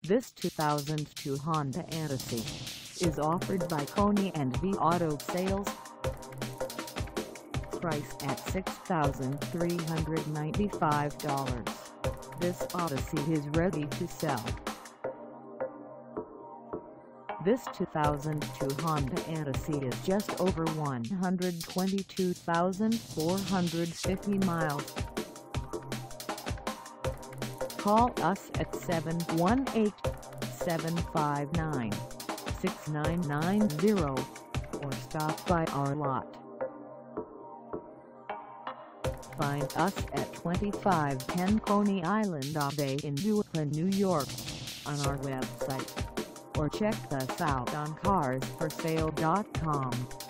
This 2002 Honda Odyssey is offered by Coney Island Ave Auto Sales. Price at $6,395. This Odyssey is ready to sell. This 2002 Honda Odyssey is just over 122,450 miles. Call us at 718-759-6990 or stop by our lot. Find us at 2510 Coney Island Ave in Wheelwell, New York, on our website, or check us out on carsforsale.com.